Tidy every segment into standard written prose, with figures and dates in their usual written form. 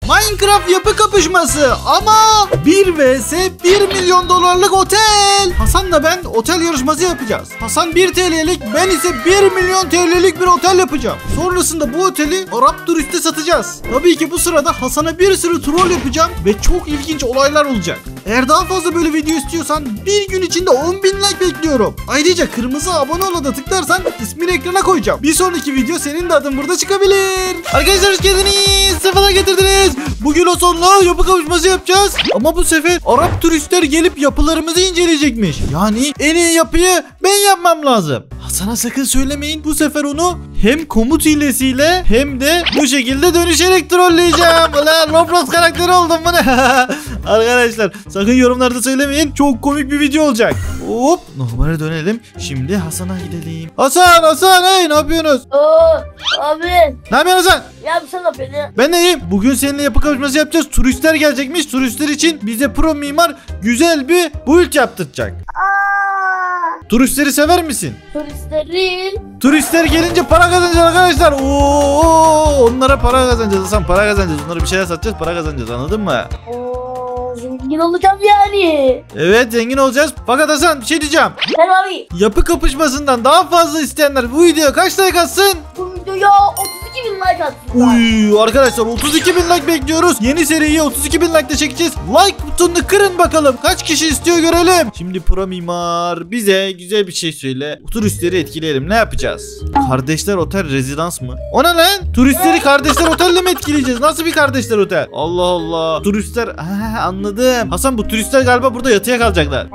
Minecraft yapı kapışması ama 1 vs 1 milyon dolarlık otel. Hasan'la ben otel yarışması yapacağız. Hasan 1 TL'lik, ben ise 1 milyon TL'lik bir otel yapacağım. Sonrasında bu oteli Arap turiste satacağız. Tabii ki bu sırada Hasan'a bir sürü troll yapacağım ve çok ilginç olaylar olacak. Eğer daha fazla böyle video istiyorsan bir gün içinde 10.000 like bekliyorum. Ayrıca kırmızı abone ol'a da tıklarsan ismini ekrana koyacağım. Bir sonraki video senin de adın burada çıkabilir. Arkadaşlar hoş geldiniz. Sefalar getirdiniz. Bugün Hasan'la yapı kapışması yapacağız. Ama bu sefer Arap turistler gelip yapılarımızı inceleyecekmiş. Yani en iyi yapıyı ben yapmam lazım. Hasan'a sakın söylemeyin. Bu sefer onu hem komut hilesiyle hem de bu şekilde dönüşerek trolleyeceğim. Ulan Roblox karakteri oldum bunu. Arkadaşlar sakın yorumlarda söylemeyin. Çok komik bir video olacak. Hop, normale dönelim. Şimdi Hasan'a gidelim. Hasan hey, ne yapıyorsunuz? Abi. Ne yapıyorsun Hasan? Ya sen ne yapıyorsun ya? Ben de iyiyim. Bugün seninle yapı kapışması yapacağız. Turistler gelecekmiş. Turistler için bize pro mimar güzel bir build yaptıracak. Turistleri sever misin? Turistler gelince para kazanacağız arkadaşlar. Onlara para kazanacağız. Hasan, para kazanacağız. Onlara bir şeyler satacağız, para kazanacağız. Anladın mı? Zengin olacağım yani. Evet, zengin olacağız. Fakat Hasan, bir şey diyeceğim. Ben abi. Yapı kapışmasından daha fazla isteyenler bu videoya kaç like atsın? Bu videoya 32.000 like atsın. Arkadaşlar 32.000 like bekliyoruz. Yeni seriyi 32.000 like de çekeceğiz. Like butonunu kırın bakalım. Kaç kişi istiyor görelim. Şimdi pro mimar bize güzel bir şey söyle. Turistleri etkileyelim. Ne yapacağız? Kardeşler otel rezidans mı? O ne lan? Turistleri kardeşler otelle mi etkileyeceğiz? Nasıl bir kardeşler otel? Allah Allah. Turistler anladım. Hasan, bu turistler galiba burada yatıya kalacaklar.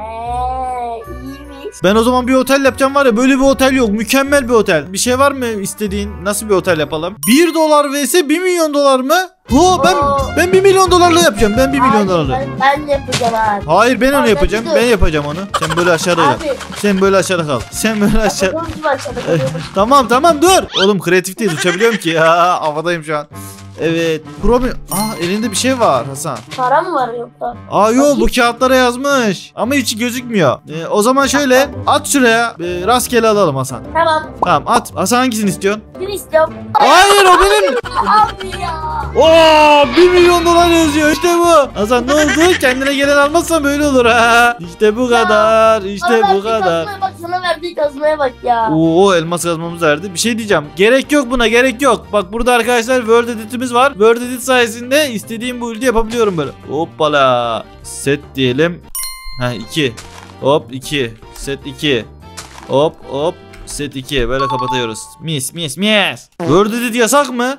İyiymiş. Ben o zaman bir otel yapacağım, var ya, böyle bir otel yok. Mükemmel bir otel. Bir şey var mı istediğin? Nasıl bir otel yapalım? 1 dolar vs 1 milyon dolar mı? Ben 1 milyon dolarla yapacağım. Ben 1 milyon dolarla. Ben de yapacağım abi. Hayır, ben onu yapacağım. Ben yapacağım onu. Sen böyle aşağıda kal. Sen böyle aşağıda kal. Sen böyle aşağı. Tamam dur. Oğlum kreatifteyiz. Uçabiliyorum ki ya. Havadayım şu an. Evet. Elinde bir şey var Hasan. Para mı var yoksa? Yok, bu kağıtlara yazmış. Ama içi gözükmüyor. O zaman şöyle at şuraya. Rastgele alalım Hasan. Tamam at. Hasan, hangisini istiyorsun? Seni istiyorum. Hayır, o benim. Abi ya. 1 milyon dolar yazıyor. İşte bu. Hasan, ne oldu? Kendine gelen almazsan böyle olur ha. İşte bu kadar. İşte bu kadar. Bak, sana verdiği kazmaya bak ya. Elmas kazmamız verdi. Bir şey diyeceğim. Gerek yok buna, gerek yok. Bak burada arkadaşlar World Edit'imiz var. World Edit sayesinde istediğim build'i yapabiliyorum böyle. Hoppala. Set diyelim. 2. Hop 2. Set 2. Hop. Set 2. Böyle kapatıyoruz. Mis. World Edit yasak mı?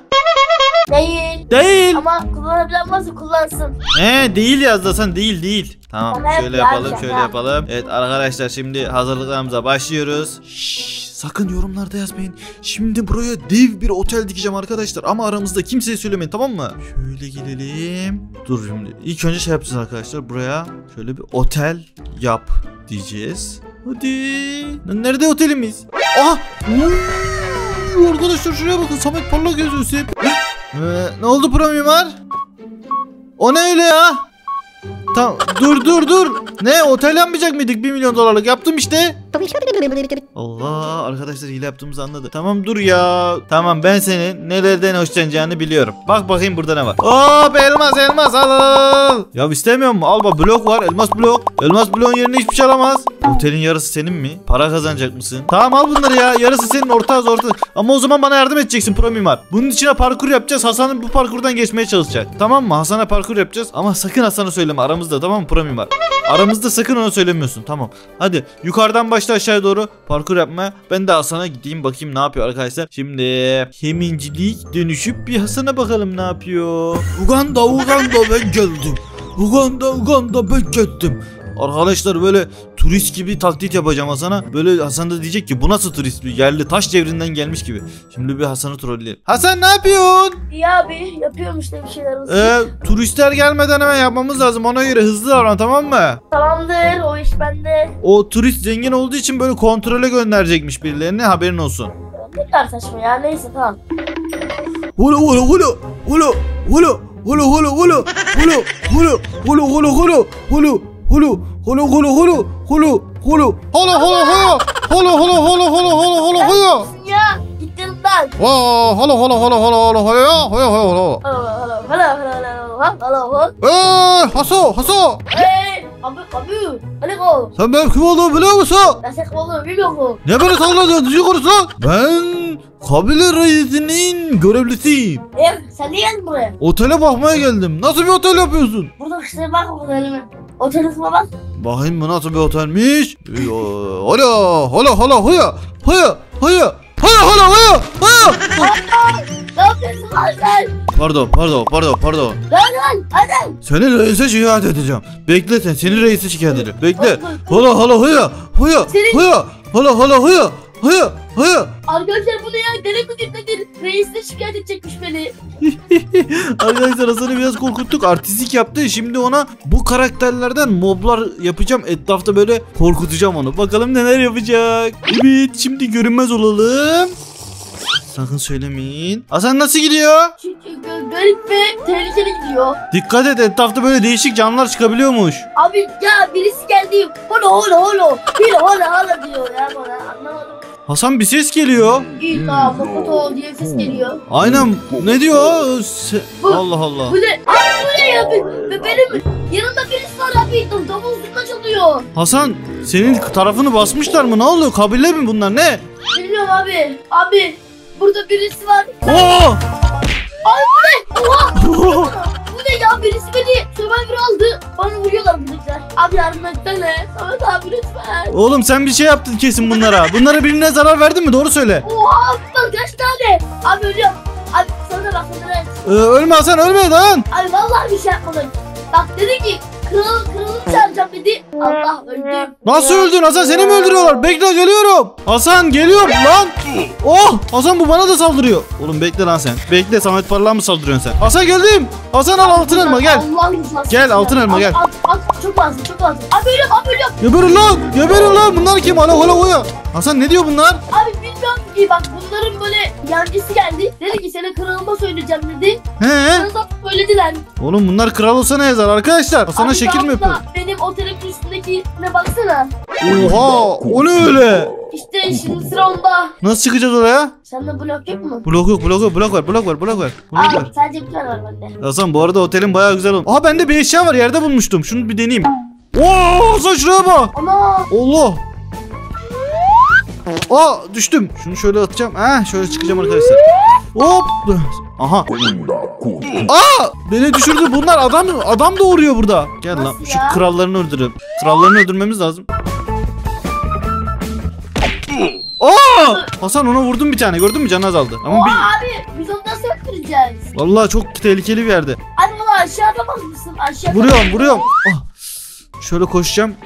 Değil. Ama kullanabilen varsa kullansın. Değil yazdı Hasan, değil. Tamam, şöyle yapalım, yazacağım, şöyle yapalım. Evet arkadaşlar, şimdi hazırlıklarımıza başlıyoruz. Sakın yorumlarda yazmayın. Şimdi buraya dev bir otel dikeceğim arkadaşlar. Ama aramızda kimseye söylemeyin, tamam mı? Şöyle gelelim. Dur şimdi. İlk önce şey yapacağız arkadaşlar. Buraya şöyle bir otel yap diyeceğiz. Hadi. Nerede otelimiz? Arkadaşlar şuraya bakın. Samet parlak gözü. Ne oldu pro mimar? O ne öyle ya? Tamam, dur. Ne, otel yapmayacak mıydık? 1 milyon dolarlık yaptım işte. Allah, arkadaşlar hile yaptığımızı anladı. Tamam dur ya. Tamam, ben senin nelerden hoşlanacağını biliyorum. Bak bakayım burada ne var. Hop, elmas al. Ya istemiyorum mu? Al bak, blok var, elmas blok. Elmas bloğun yerine hiçbir şey alamaz. Otelin yarısı senin mi? Para kazanacak mısın? Tamam, al bunları ya. Yarısı senin, ortağız. Ama o zaman bana yardım edeceksin pro mimar. Bunun içine parkur yapacağız. Hasan'ın bu parkurdan geçmeye çalışacak. Tamam mı? Hasan'a parkur yapacağız. Ama sakın Hasan'a söyleme. Aramızda, tamam mı pro mimar? Aramızda sakın ona söylemiyorsun. Tamam. Hadi yukarıdan başla aşağıya doğru parkur yapmaya. Ben de Hasan'a gideyim bakayım ne yapıyor arkadaşlar. Şimdi hemincilik dönüşüp bir Hasan'a bakalım ne yapıyor. Uganda ben geldim. Uganda ben geldim. Arkadaşlar böyle turist gibi taklit yapacağım Hasan'a. Böyle Hasan da diyecek ki bu nasıl turist, bir yerli taş devrinden gelmiş gibi. Şimdi bir Hasan'ı trolleyelim. Hasan, ne yapıyorsun? İyi abi, yapıyorum işte bir şeyler. Turistler gelmeden hemen yapmamız lazım. Ona göre hızlı davran, tamam mı? Tamamdır, o iş bende. O turist zengin olduğu için böyle kontrole gönderecekmiş birilerini, haberin olsun. Ne kadar saçma ya, neyse tamam. Holo. Ya git yanımdan. lan. Vaa hala hala hala hala hala hala ya hala hala hala. Halo. Haso. Abi. Alo. Sen benim kim olduğumu biliyor musun? Ben sen kim olduğunu bilmiyorum. Ne beni salladın? Düzgün konuş lan. Ben kabile reisinin görevlisiyim. Sen niye geldin buraya? Otele bakmaya geldim. Nasıl bir otel yapıyorsun? Burada işte bak otelime. Otelime bak. Bakayım bu nasıl bir otelmiş? Hala. Ne yapıyorsun lan sen? Pardon. Lan. Hadi. Seni reise şikayet edeceğim. Bekle sen, seni reise şikayet edeceğim. Bekle. Hala. Arkadaşlar bu ne ya? Deli midir nedir? Reis de şikayet edecekmiş beni. Arkadaşlar Hasan'ı biraz korkuttuk. Artistik yaptı. Şimdi ona bu karakterlerden moblar yapacağım. Etrafta böyle korkutacağım onu. Bakalım neler yapacak. Evet, şimdi görünmez olalım. Sakın söylemeyin. Hasan nasıl gidiyor? Garip ve tehlikeli gidiyor. Dikkat et, etrafta böyle değişik canlılar çıkabiliyormuş. Abi ya birisi geldi. Holo. Hilo diyor ya bana. Anlamadım. Hasan bir ses geliyor. İyi tamam. Mokoto diye ses geliyor. Aynen. Ne diyor? Allah. Bu ne? Abi bu ne ya? Benim yanımda birisi var abi. Davul zurna çalıyor. Hasan, senin tarafını basmışlar mı? Ne oluyor? Kabile mi bunlar? Ne? Bilmiyorum abi. Abi burada birisi var. Oo! Oha! Bu ne ya? Birisi beni Survivor aldı. Bana vuruyorlar buradakiler. Abi yardım etsene. Samet abi lütfen. Oğlum sen bir şey yaptın kesin bunlara. Bunlara birine zarar verdin mi? Doğru söyle. Oha! Bak kaç tane? Abi ölüyorum. Abi sana bak sana. Ölme Hasan, ölme lan. Abi vallahi bir şey yapmadım. Bak dedi ki kralım çağıracağım dedi. Allah öldüm. Nasıl öldün Hasan? Seni mi öldürüyorlar? Bekle, geliyorum. Hasan geliyorum lan. Oh! Hasan bu bana da saldırıyor. Oğlum bekle lan sen. Bekle, Samet Parlak'a mı saldırıyorsun sen? Hasan geldim. Hasan al altın elma gel. Gel, altın elma, gel. Al çok lazım. Abi ölüyorum. Geberin lan. Bunlar kim? Hala. Hasan ne diyor bunlar? Abi bilmiyorum ki bak bunların böyle yancısı geldi. Dedi ki seni kralıma söyleyeceğim dedi. He? Sana söylediler. Oğlum bunlar kral olsa ne yazar arkadaşlar? Hasan'a Abi şekil mi yapıyor? abla, benim otelimin üstündekine baksana. Oha! O ne öyle? İşte şimdi sıra onda. Nasıl çıkacağız oraya? Sende blok yok mu? Blok yok. Blok var. Abi sadece bir tane var bende. Hasan bu arada otelin bayağı güzel olmuş. Aha bende bir eşya var, yerde bulmuştum. Şunu bir deneyeyim. Oo Hasan şuraya bak. Ama Allah. Aa düştüm. Şunu şöyle atacağım. Şöyle çıkacağım arkadaşlar. Hop. Aha. Aa beni düşürdü. Bunlar adam doğuruyor burada. Gel lan. Nasıl Şu ya? krallarını öldürelim. Krallarını öldürmemiz lazım. Aa! Hasan ona vurdum bir tane. Gördün mü? Canı azaldı. Ama oha abi biz onu nasıl öldüreceğiz? vallahi çok tehlikeli bir yerde. Abi bana aşağıda bak mısın? Aşağıda. Vuruyorum. Ah. Şöyle koşacağım.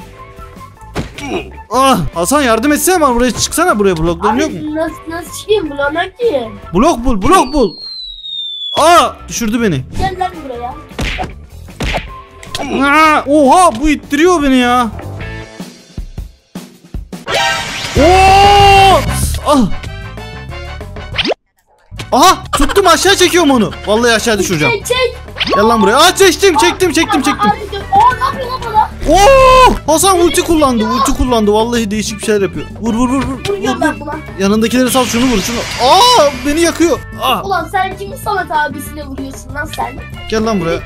Hasan yardım etsene bana, buraya çıksana, buraya blokların yok mu? Abi nasıl çıkayım bulana ki? Blok bul. Düşürdü beni. Gel lan buraya. Oha bu ittiriyor beni ya. Oo! Aha tuttum, aşağı çekiyorum onu. Vallahi aşağı düşüreceğim. Çek. Gel lan buraya. Çektim. Abi ne yapıyor lan bana? Oo! Hasan ulti kullandı. Vallahi değişik bir şeyler yapıyor. Vur. Vuruyorum ben buna. Yanındakileri sal, şunu vur. Beni yakıyor. Ulan sen kimin Samet abisine vuruyorsun lan sen? Gel lan buraya.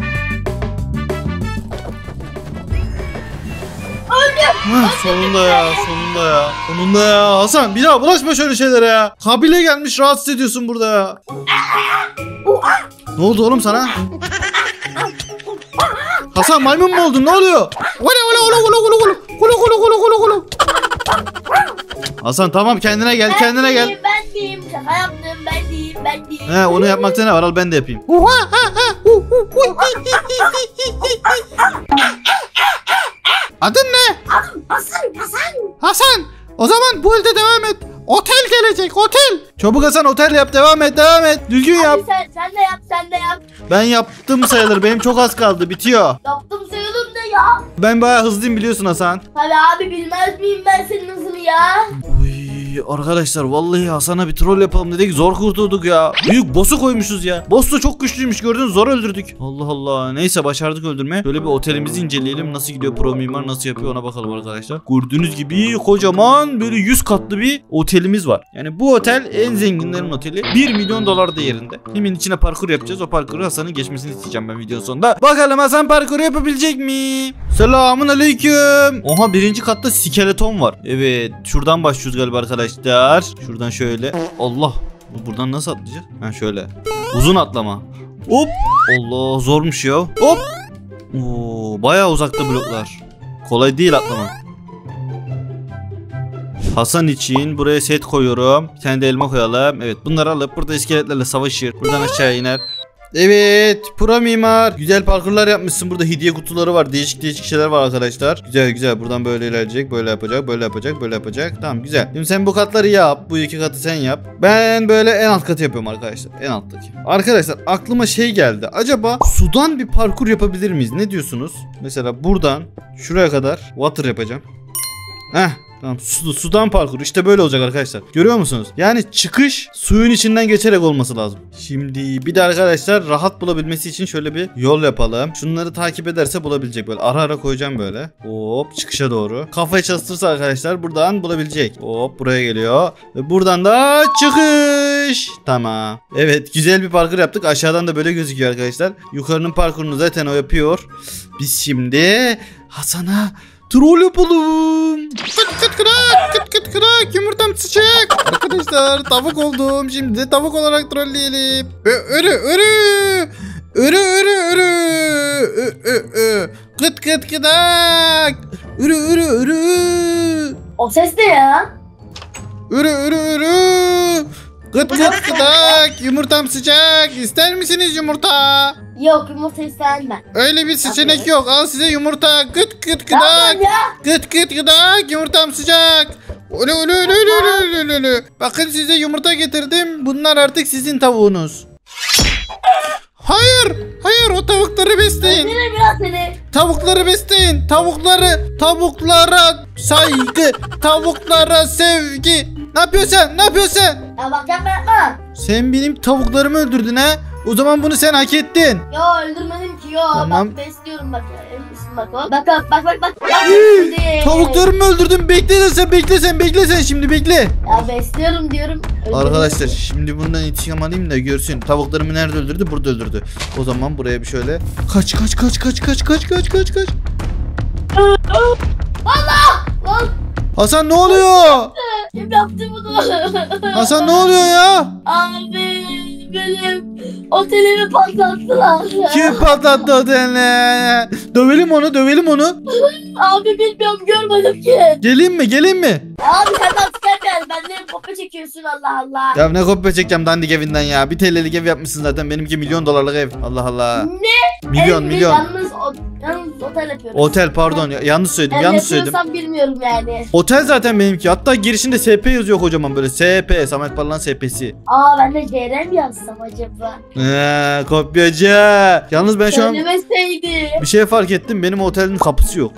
Sonunda ya. Hasan bir daha bulaşma şöyle şeylere ya. Kabile gelmiş, rahatsız ediyorsun burada ya. Ne oldu oğlum sana? Hasan maymun mu oldun? Ne oluyor? Hasan tamam, kendine gel. Ben diyeyim. Şaka yaptım. Ben diyeyim. Onu yapmakta ne var? Al ben de yapayım. Adın ne? Hasan. O zaman bu elde devam et. Otel gelecek, otel. Çabuk Hasan, otel yap, devam et. Düzgün yap. Abi sen de yap. Ben yaptım sayılır. Benim çok az kaldı. Bitiyor. Yaptım sayılır ne ya? Ben bayağı hızlıyım biliyorsun Hasan. Tabii abi bilmez miyim ben senin hızını ya? Uy, arkadaşlar vallahi Hasan'a bir troll yapalım dedik, zor kurtulduk ya. Büyük boss'u koymuşuz ya. Boss da çok güçlüymüş, gördünüz, zor öldürdük. Allah Allah. Neyse başardık öldürmeye. Şöyle bir otelimizi inceleyelim. Nasıl gidiyor, pro mimar nasıl yapıyor ona bakalım arkadaşlar. Gördüğünüz gibi kocaman böyle 100 katlı bir otelimiz var. Yani bu otel en zenginlerin oteli. 1 milyon dolar değerinde. Hemen içine parkur yapacağız. O parkuru Hasan'ın geçmesini isteyeceğim ben videonun sonunda. Bakalım Hasan parkuru yapabilecek mi? Selamun aleyküm. Oha, birinci katta skeleton var. Evet, şuradan başlıyoruz galiba arkadaşlar. Şuradan şöyle. Allah. Buradan nasıl atlayacağız? Ha şöyle. Uzun atlama. Hop. Allah, zormuş ya. Hop. Oo, bayağı uzakta bloklar. Kolay değil atlamak. Hasan için buraya set koyuyorum. Bir tane de elma koyalım. Evet, bunları alıp burada iskeletlerle savaşır. Buradan aşağı iner. Evet, pro mimar. Güzel parkurlar yapmışsın. Burada hediye kutuları var. Değişik değişik şeyler var arkadaşlar. Güzel güzel. Buradan böyle ilerleyecek. Böyle yapacak. Böyle yapacak. Böyle yapacak. Tamam, güzel. Şimdi sen bu katları yap. Bu iki katı sen yap. Ben böyle en alt katı yapıyorum arkadaşlar. En alttaki. Arkadaşlar aklıma şey geldi. Acaba sudan bir parkur yapabilir miyiz? Ne diyorsunuz? Mesela buradan şuraya kadar water yapacağım. Heh. Tamam, sudan parkur işte böyle olacak arkadaşlar. Görüyor musunuz? Yani çıkış suyun içinden geçerek olması lazım. Şimdi bir de arkadaşlar rahat bulabilmesi için şöyle bir yol yapalım. Şunları takip ederse bulabilecek, böyle ara ara koyacağım böyle. Hop, çıkışa doğru. Kafayı çalıştırırsa arkadaşlar buradan bulabilecek. Hop, buraya geliyor. Ve buradan da çıkış. Tamam. Evet, güzel bir parkur yaptık. Aşağıdan da böyle gözüküyor arkadaşlar. Yukarının parkurunu zaten o yapıyor. Biz şimdi Hasan'a troll yapalım. Kıt kıt kırak, kıt kıt kırak, yumurtam sıcak. Arkadaşlar tavuk oldum. Şimdi de tavuk olarak trolleyelim. Örü örü. Örü örü örü. Kıt kıt kırak. Örü örü örü. O ses ne ya? Örü örü örü. Kıt kıt kırak, yumurtam sıcak. İster misiniz yumurta? Yok, yumurta istemem ben. Öyle bir seçenek yok. Al size yumurta. Kıt kıt kıdak. Tamam ya. Kıt kıt kıdak. Yumurtam sıcak. Ölü ölü ölü ölü ölü ölü. Bakın size yumurta getirdim. Bunlar artık sizin tavuğunuz. Hayır. Hayır, o tavukları besleyin. Öldürürüm biraz seni. Tavukları besleyin. Tavuklara saygı. Tavuklara sevgi. Ne yapıyorsun sen? Ne yapıyorsun sen? Ya bak, yapma. Sen benim tavuklarımı öldürdün ha. O zaman bunu sen hak ettin. Yo, öldürmedim ki, yo. Tamam. Bak, besliyorum bak ya. Elbisin bak o. Bak. Tavuklarımı öldürdün. Bekle sen şimdi bekle. Ya besliyorum diyorum. Arkadaşlar şimdi bundan intikam alayım da görsün. Tavuklarımı nerede öldürdü? Burada öldürdü. O zaman buraya bir şöyle kaç. Allah! Lan! Hasan ne oluyor? Kim yaptı bunu? Hasan ne oluyor ya? Abi benim otelimi patlattılar. Kim patlattı otelini? Dövelim onu. Abi bilmiyorum, görmedim ki. Geleyim mi? Abi sen de asker gel. Benden kopya çekiyorsun, Allah Allah. Ya ne kopya çekeceğim dandik evinden ya. 1 TL'lik ev yapmışsın zaten. Benimki milyon dolarlık ev. Allah Allah. Ne? Milyon. Yalnız otel yapıyorum. Otel, pardon. Yanlış söyledim. Yapıyorsam bilmiyorum yani. Otel zaten benimki. Hatta girişinde SP yazıyor kocaman böyle. SP. Samet Parla'nın SP'si. Aa, ben de CRM yazsam acaba. Kopyacı. Yalnız ben şu an Söylemeseydi. bir şey fark ettim. Benim otelin kapısı yok.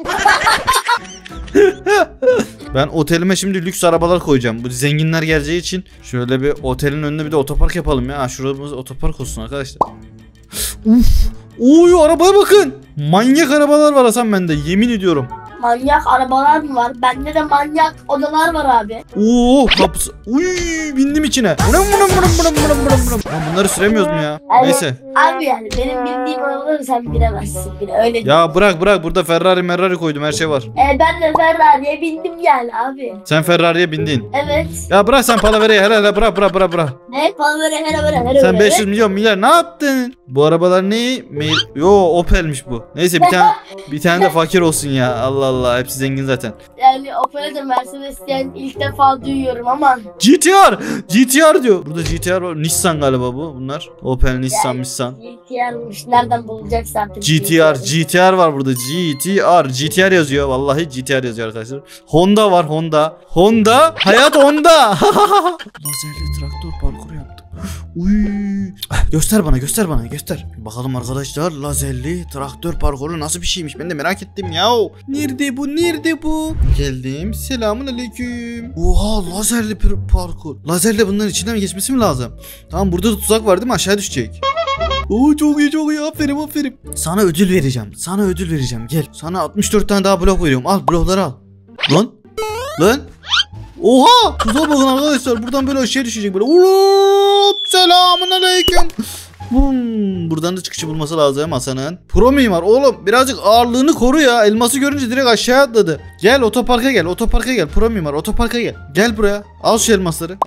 Ben otelime şimdi lüks arabalar koyacağım. Bu zenginler geleceği için şöyle bir otelin önüne bir de otopark yapalım ya. Şuramız otopark olsun arkadaşlar. Uf. Oy, arabaya bakın. Manyak arabalar var Hasan bende, yemin ediyorum. Manyak arabalar mı var? Bende de manyak odalar var abi. Oo, kapısı. Uy, bindim içine. Lan bunları süremiyoruz mu ya? Evet. Neyse. Abi yani benim bildiğim arabaları sen bilemezsin bile, öyle değil. Ya bırak burada Ferrari koydum, her şey var. Ben de Ferrari'ye bindim yani abi. Sen Ferrari'ye bindin. Evet. Ya bırak sen palavereyi, hele bırak. Ne? Bana böyle. Sen 500 milyon milyar ne yaptın? Bu arabalar ne? Yo, Opel'miş bu. Neyse bir tane de fakir olsun ya. Allah hepsi zengin zaten. Yani Opel'e Mercedes yani ilk defa duyuyorum ama. GTR diyor. Burada GTR var. Nissan galiba bu. Bunlar. Opel, Nissan. GTR'mış. Nereden bulacaksan artık. GTR var burada. GTR yazıyor. Vallahi GTR yazıyor arkadaşlar. Honda var. Honda. Hayat Honda. Lazerli traktör parkuru yaptık. Uy. Göster bana göster. Bakalım arkadaşlar, lazerli traktör parkuru nasıl bir şeymiş, ben de merak ettim ya. Nerede bu? Geldim. Selamun aleyküm. Oha, lazerli parkur. Lazerle bunların içinden geçmesi mi lazım? Tamam, burada da tuzak var değil mi? Aşağı düşecek. Oo, çok iyi aferin. Sana ödül vereceğim gel. Sana 64 tane daha blok veriyorum, al blokları al. Lan. Oha, tuzağa bakın arkadaşlar, buradan böyle aşağı düşecek böyle. Selamun aleyküm. Buradan da çıkışı bulması lazım Hasan'ın. Pro mimar oğlum, birazcık ağırlığını koru ya. Elması görünce direkt aşağı atladı. Gel otoparka gel. Pro mimar otoparka gel. Gel buraya. Al şu elmasları.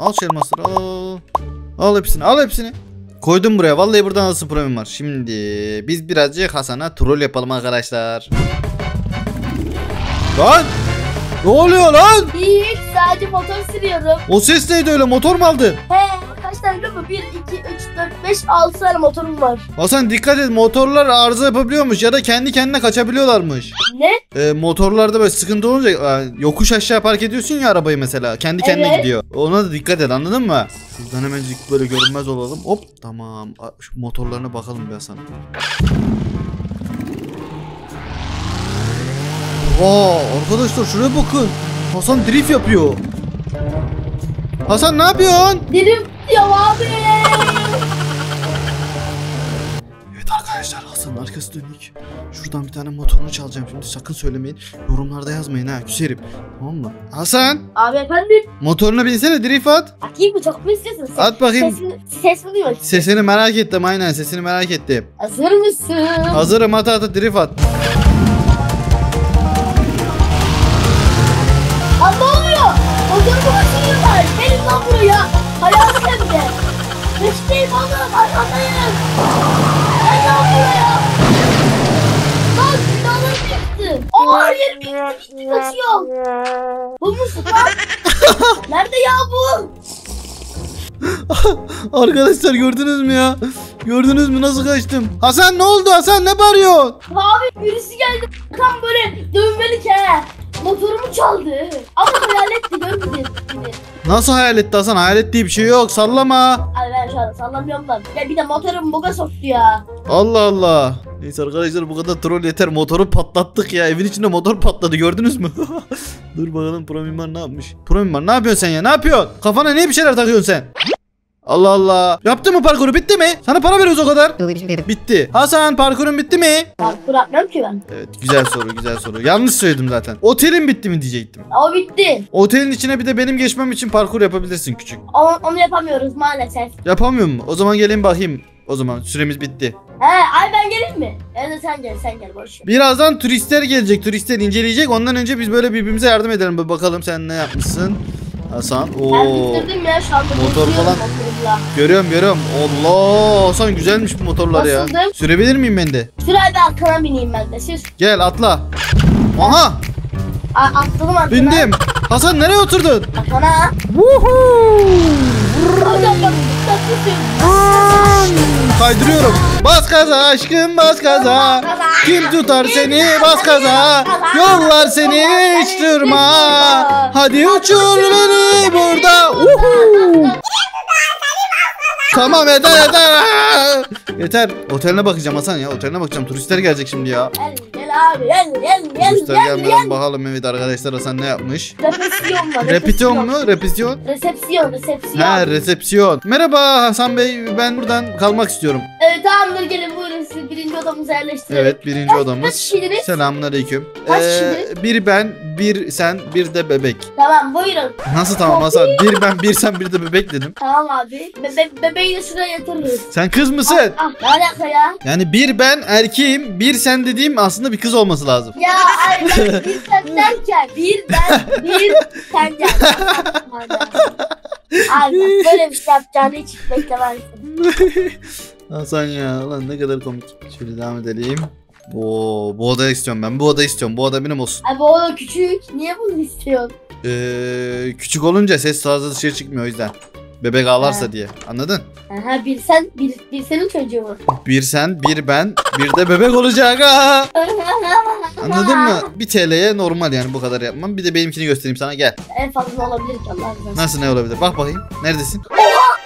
Al hepsini. Koydum buraya. Vallahi buradan alırsın pro mimar. Şimdi biz birazcık Hasan'a troll yapalım arkadaşlar. Lan! Ne oluyor lan? Hiç, sadece motor sürüyorum. O ses neydi öyle? Motor mu aldın? Kaç tane biliyor musun? 1, 2, 3, 4, 5, 6 tane motorum var. Hasan dikkat et, motorlar arıza yapabiliyormuş ya da kendi kendine kaçabiliyorlarmış. Ne? Motorlarda böyle sıkıntı olunca yokuş aşağı park ediyorsun ya arabayı mesela, kendi kendine Evet. gidiyor. Ona da dikkat et, anladın mı? Buradan hemencik böyle görünmez olalım. Hop, tamam. Şu motorlarına bakalım bir Hasan. Arkadaşlar şuraya bakın. Hasan drift yapıyor. Hasan ne yapıyorsun? Dilim ya abi. Evet arkadaşlar, Hasan'ın arkası dönük. Şuradan bir tane motorunu çalacağım şimdi, sakın söylemeyin. Yorumlarda yazmayın ha, küserim. Tamam mı? Hasan, Abi efendim. motoruna binsene, drift at. Atayım mı, çok mu istiyorsun? At bakayım. Sesini duymak istiyorum. Sesini merak ettim, aynen sesini merak ettim. Hazır mısın? Hazırım, at drift at. Lan ne oluyor? Motorumu kaçırıyorlar. Gelin lan buraya. Hayatım hem de. Peşteyim oğlum, arkandayım. Gel lan buraya. Lan binalarım yıktı. Her yerim yıktı, kaçıyor. Bu musun lan? Nerede ya bu? Arkadaşlar gördünüz mü ya? Gördünüz mü nasıl kaçtım? Hasan ne oldu? Hasan ne bağırıyorsun? Abi birisi geldi. Tam böyle dövmelik he. Motorumu çaldı. Ama hayaletti, görmedin. Nasıl hayalet Hasan? Hayalet diye bir şey yok, sallama. Abi ben şu an sallamıyorum da. Ya bir de motorum buga soktu ya. Allah Allah. Neyse arkadaşlar, bu kadar troll yeter. Motoru patlattık ya. Evin içinde motor patladı, gördünüz mü? Dur bakalım Pro Mimar ne yapmış? Pro Mimar ne yapıyorsun sen ya? Ne yapıyorsun? Kafana niye bir şeyler takıyorsun sen? Allah Allah. Yaptın mı parkuru? Bitti mi? Sana para veriyoruz o kadar. Bitti. Hasan, parkurun bitti mi? Parkur atmıyorum ki ben. Evet, güzel soru. Yanlış söyledim zaten. Otelin bitti mi diyecektim. O bitti. Otelin içine bir de benim geçmem için parkur yapabilirsin küçük. Onu yapamıyoruz maalesef. Yapamıyor mu? O zaman gelin bakayım. O zaman süremiz bitti. Ay ben geleyim mi? Evet sen gel boş ver. Birazdan turistler gelecek. Turistler inceleyecek. Ondan önce biz böyle birbirimize yardım edelim. Bir bakalım sen ne yapmışsın. Hasan. Ben bitirdim ya şu anda. Motor geziyorum falan. motorumla. Görüyorum. Allah, Hasan güzelmiş bu motorlar ya. Nasıldı? Sürebilir miyim ben de? Şuraya bir arkana bineyim ben de. Siz Gel atla. Aha, atladım arkana. bindim. Hasan nereye oturdun? Arkana. Hocam bak tatlısın. Kaydırıyorum. Bas gaza aşkım, bas gaza. Kim tutar seni, bas gaza. Yollar seni hiç durma. Hadi uçur beni burada. Tamam, yeter. Yeter. Oteline bakacağım Hasan ya. Oteline bakacağım. Turistler gelecek şimdi ya. Gel abi gel. Turistler gelmeden bakalım. Evet arkadaşlar, Hasan ne yapmış? Resepsiyon var. Repetiyon mu? Repetiyon? Resepsiyon. Ha, resepsiyon. Merhaba Hasan Bey. Ben buradan kalmak istiyorum. Tamamdır, gelin buyurun, sizi birinci odamıza yerleştirelim. Evet, birinci Kaç odamız. kişiydiniz? Selamünaleyküm. Kaç kişiydiniz? Bir ben, bir sen, bir de bebek. Tamam buyurun. Nasıl tamam Hasan? Bir ben, bir sen, bir de bebek dedim. Tamam abi. Bebeği de şuraya yatırırız. Sen kız mısın? Ne alaka ya? Yani bir ben erkeğim, bir sen dediğim aslında bir kız olması lazım. Ya ay ben bir sen derken bir sen gel. Abi bak, böyle bir şey yapacağını hiç beklemezdim. Hasan ya, lan ne kadar komik. Şöyle devam edelim. Bu odayı istiyorum ben. Bu odayı istiyorum. Bu oda benim olsun. Abi o da küçük. Niye bunu istiyorsun? Küçük olunca ses fazla dışarı çıkmıyor, o yüzden. Bebek ağlarsa diye. Anladın? Aha bir sen bir senin çocuğu mu? Bir sen, bir ben, bir de bebek olacak. Ha! Anladın mı? 1 TL'ye normal yani, bu kadar yapmam. Bir de benimkini göstereyim sana, gel. En fazla olabilir ki Allah razı olsun. Nasıl, ne olabilir? Bak bakayım. Neredesin?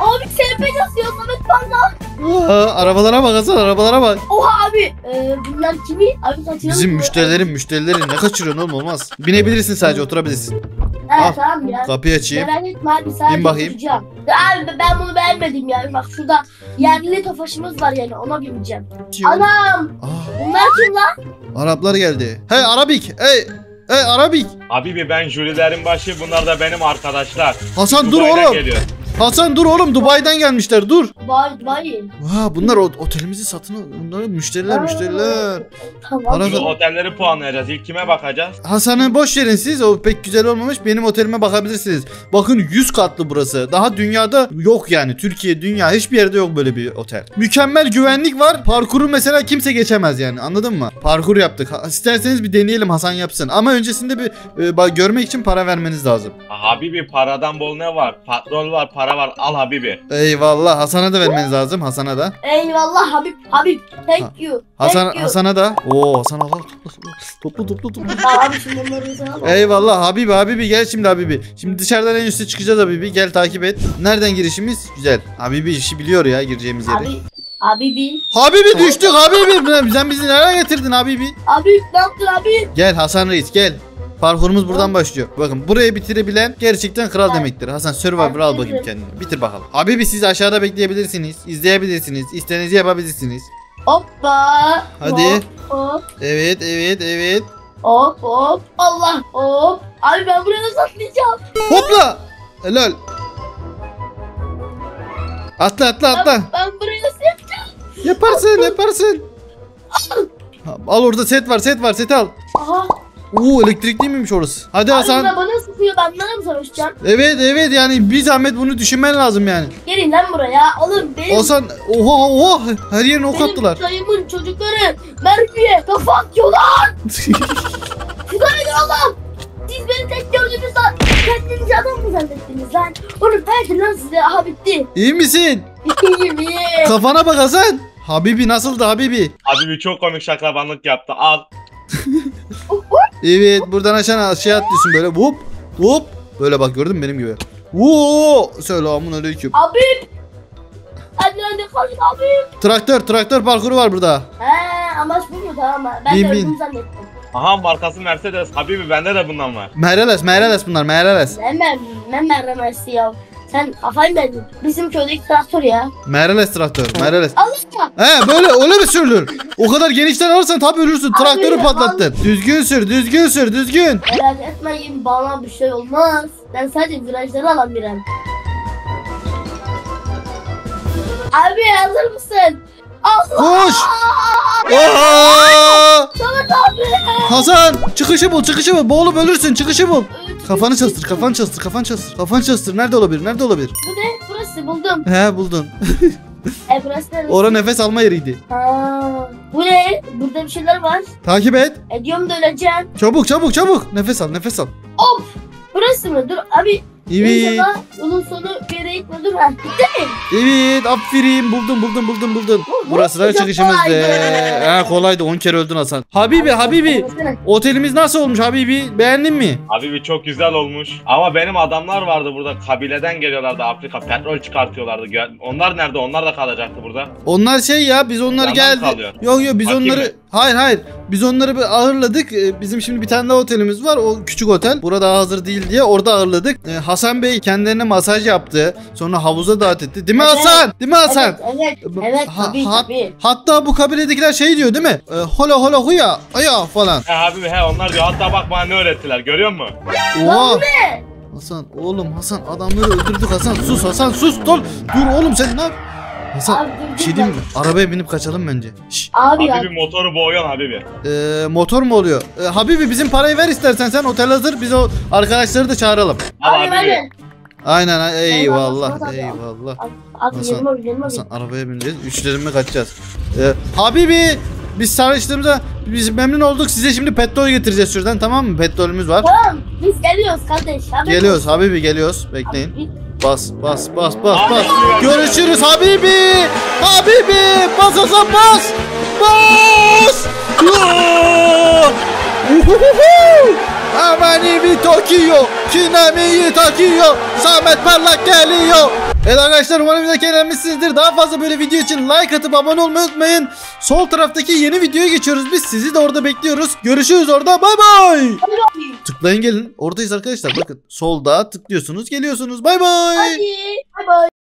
Abi SMP yazıyor Samet Parlak. Arabalara bak Hasan, arabalara bak. Oha abi. Bunlar kimi? Abi kaçıralım. Bizim müşterilerin ne kaçırıyorsun oğlum, olmaz. Binebilirsin, sadece oturabilirsin. Al, Evet tamam ya. kapıyı açayım. Merak etme abi, sadece Bin bakayım. oturacağım. Abi ben bunu beğenmedim ya. Bak şurada yerli tofaşımız var yani, ona bineceğim. Anam. Bunlar kim lan? Araplar geldi. Hey Arabik, hey Arabik. Habibi ben jürilerin başı, bunlar da benim arkadaşlar. Hasan dur Dubai'den oğlum. geliyor. Hasan dur oğlum, Dubai'den gelmişler, dur. Vay. Bunlar otelimizi satın al. Bunlar müşteriler. Tamam. Para- Şu otelleri puanlayacağız. İlk kime bakacağız? Hasan'ı boş verin siz, o pek güzel olmamış. Benim otelime bakabilirsiniz. Bakın 100 katlı burası. Daha dünyada yok yani. Türkiye, dünya hiçbir yerde yok böyle bir otel. Mükemmel güvenlik var. Parkuru mesela kimse geçemez yani, anladın mı? Parkur yaptık. İsterseniz bir deneyelim, Hasan yapsın. Ama öncesinde bir görmek için para vermeniz lazım. Habibi paradan bol ne var? Patrol var, para var. Al Habibi. Eyvallah, Hasan'a da vermeniz lazım, Hasan'a da. Eyvallah Habib. Thank you. Hasan'a da. Oo, Hasan'a bak. Toplu. Abi şimdi bunları sana bak. Eyvallah Habibi gel şimdi Habibi. Şimdi dışarıdan en üste çıkacağız Habibi. Gel takip et. Nereden girişimiz? Güzel. Habibi işi biliyor ya, gireceğimiz yeri. Abi. Habibi düştük Habibi. Sen bizi nereye getirdin Habibi? Abi ne yaptın abi? Gel Hasan Reis gel. Parkurumuz buradan başlıyor. Bakın burayı bitirebilen gerçekten kral demektir. Hasan Survivor al bakayım kendini. Bitir bakalım. Habibi siz aşağıda bekleyebilirsiniz. İzleyebilirsiniz. İstediğinizi yapabilirsiniz. Hoppa. Hadi. Hop. Evet. Hop. Allah. Hop. Abi ben buraya nasıl atlayacağım? Hopla. Helal. Atla. Ben buraya nasıl yapacağım? Yaparsın. Al, orada set var. Set al. Aha. Elektrikli miymiş orası? Hadi Abi Hasan. bana sıkıyor, ben bana mı savaşacağım? Evet yani bir zahmet bunu düşünmen lazım yani. Gelin lan buraya. Alın benim. Hasan oha her yerine ok attılar. Benim dayımın çocukları mermiye kafa atıyorlar. Şuraya oğlum. Siz beni tek gördünüz lan. Kendinizi adam mı zannettiniz lan? Oğlum verdim lan size. Aha bitti. İyi misin? İyiyim iyi. Kafana bak Hasan. Habibi nasıldı Habibi? Habibi çok komik şaklabanlık yaptı. Al. Evet buradan aşağı atlıyorsun böyle hop. Böyle bak, gördün mü benim gibi? Selamun aleyküm. Abi. Anne kalın abi. Traktör parkuru var burada. He amaç bu mu, tamam mı? Ben Bin, de bin. öldüm zannettim. Aha markası Mercedes. Habibi bende de bundan var. Mercedes bunlar. Ne mermesi ya. Sen kafayı mı yedin? Bizim köydeki traktör ya. Mercedes traktör. Allah. He böyle öyle mi sürülür? O kadar genişten alırsan tabi ölürsün. Traktörü Abi, patlattın. Düzgün sür. Merak etmeyin, bana bir şey olmaz. Ben sadece virajları alabilirim. Abi hazır mısın? Allah! Koş. Oha! Samet abi! Hasan çıkışı bul. Boğulup ölürsün, çıkışı bul. Kafanı çalıştır. Nerede olabilir? Bu ne? Burası buldum. He buldun. Burası neresi? Ora nefes alma yeriydi. Ha, bu ne? Burada bir şeyler var. Takip et. Ediyorum da öleceğim. Çabuk. Nefes al. Of! Burası mı? Dur abi. Evet. İnşallah yolun sonu bir yere gitme. Dur ha. Bitti mi? Evet aferin, buldun. Burası da çok çıkışımızdı. kolaydı. Kolaydı, 10 kere öldün Hasan. Habibi. Otelimiz nasıl olmuş Habibi? Beğendin mi? Habibi çok güzel olmuş. Ama benim adamlar vardı burada. Kabileden geliyorlardı Afrika. Petrol çıkartıyorlardı. Onlar nerede? Onlar da kalacaktı burada. Onlar ya biz onları Yalan geldi. kalıyor. Yok biz Bakayım onları mı? hayır. Biz onları bir ağırladık. Bizim şimdi bir tane daha otelimiz var. O küçük otel. Burada daha hazır değil diye orada ağırladık. Hasan Bey kendilerine masaj yaptı. Sonra havuza davet etti. Değil mi Evet. Hasan? Evet tabii. Hatta bu kabiledekiler şey diyor değil mi? Hola huya aya falan. Habibi onlar diyor. Hatta bak bana ne öğrettiler. Görüyor musun? Oha. Hasan adamları öldürdük Hasan. Sus. Dur oğlum sen ne yap? Hasan Abi, bir şey diyeyim mi? Arabaya binip kaçalım bence. Abi ya. Habibi motoru boğuyorsun Habibi. Motor mu oluyor? Habibi bizim parayı ver istersen, sen otel hazır, biz o arkadaşları da çağıralım. Al Abi Habibi. Aynen eyvallah. Abi yerim Hasan arabaya bineceğiz. Üçlerime kaçacağız. Habibi biz sarıştığımızda biz memnun olduk. Size şimdi petrol getireceğiz şuradan, tamam mı? Petrolümüz var. Tamam biz geliyoruz kardeş. Geliyoruz Habibi, geliyoruz. Bekleyin. Abi, Bas. Görüşürüz Habibi. Bas Hasan bas. Amani mi Tokyo, Kinami Tokyo, Samet Parlak geliyor. Evet arkadaşlar, umarım videoyu eğlenmişsinizdir. Daha fazla böyle video için like atıp abone olmayı unutmayın. Sol taraftaki yeni videoya geçiyoruz biz. Sizi de orada bekliyoruz. Görüşürüz orada. Bay bay. Tıklayın gelin. Oradayız arkadaşlar. Bakın solda tıklıyorsunuz, geliyorsunuz. Bay bay. Hadi. Bay bay.